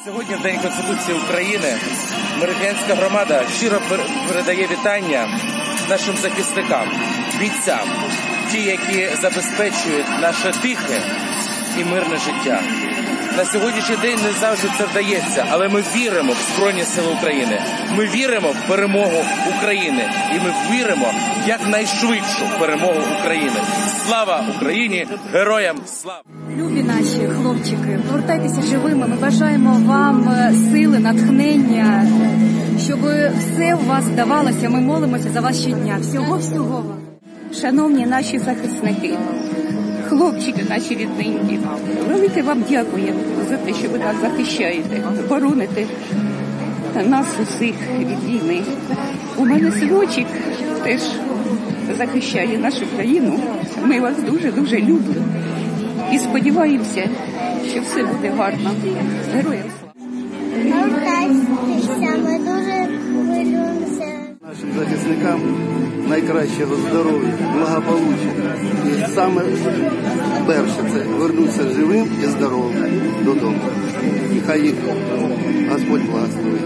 Сьогодні, в День Конституції України, Меридіанська громада щиро передає вітання нашим захисникам, бійцям, ті, які забезпечують наше тихе і мирне життя. На сьогоднішній день не завжди це вдається, але ми віримо в Збройні Сили України. Ми віримо в перемогу України. І ми віримо в якнайшвидшу перемогу України. Слава Україні! Героям слава! Любі наші хлопчики, повертайтеся живими. Ми бажаємо вам сили, натхнення, щоб все у вас вдавалося. Ми молимося за вас щодня. Всього-всього вам. Шановні наші захисники, хлопчики наші рідненькі, велике вам дякуємо за те, що ви нас захищаєте, бороните нас усіх від війни. У мене синочок теж захищає нашу країну. Ми вас дуже-дуже любимо і сподіваємося, що все буде гарно. Героям слава! Ми дуже хвилюємося. Нашим захисникам найкращого здоров'я, благополуччя. І саме перше – це вернутися живим і здоровим додому. І хай їх Господь благословить.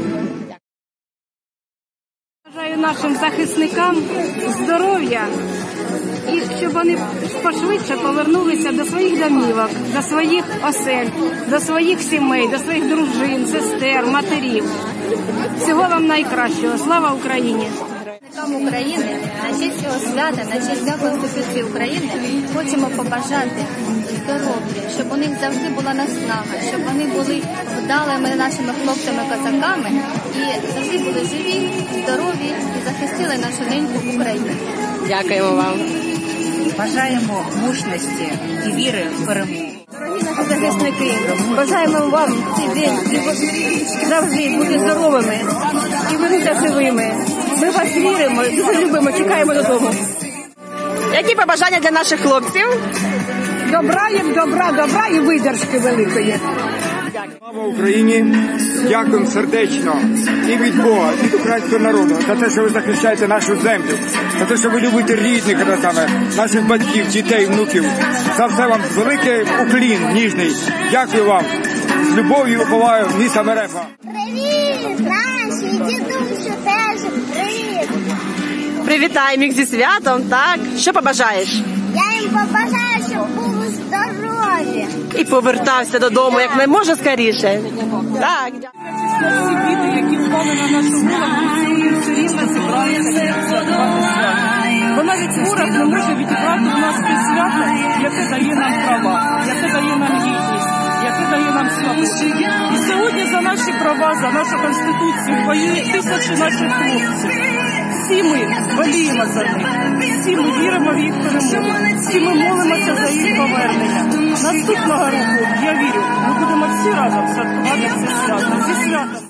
Бажаю нашим захисникам здоров'я і щоб вони пошвидше повернулися до своїх домівок, до своїх осель, до своїх сімей, до своїх дружин, сестер, матерів. Всього вам найкращого. Слава Україні! Захисникам України на честь цього свята, на честь Дня Конституції України хочемо побажати здоров'я, щоб у них завжди була наснага, щоб вони були вдалими нашими хлопцями-козаками і завжди були живі, здорові і захистили нашу неньку Україну. Дякуємо вам. Бажаємо мужності і віри в перемогу. Дорогі наші захисники, бажаємо вам цей день завжди бути здоровими і вернутися живими. Ми вас віримо, дуже любимо, чекаємо додому. Які побажання для наших хлопців? Добра їм, добра і видержки великої. Слава Україні! Дякуємо сердечно і від Бога, і від українського народу за те, що ви захищаєте нашу землю, за те, що ви любите рідних, наших батьків, дітей, внуків. За все вам великий уклін ніжний. Дякую вам. З любов'ю повагою міста Мерефа. Привіт, наші дідусю теж привіт. Привітаємо їх зі святом, так? Що побажаєш? Я їм побажаю, щоб були здорові. І повертався додому як найможе скоріше. Так. Всі діти, які впали на нашу голову, все рівно зібралися бо навіть ворог не може відібрати у нас те свято, яке дає нам права, яке дає нам гідність, яке дає нам свободу. І сьогодні за наші права, за нашу Конституцію воюють тисячі наших хлопців. Всі ми боліємо за них, всі ми віримо в їх перемогу, всі ми молимося за їх повернення. Наступного року, я вірю, ми будемо всі разом святкувати це свято. Зі святом!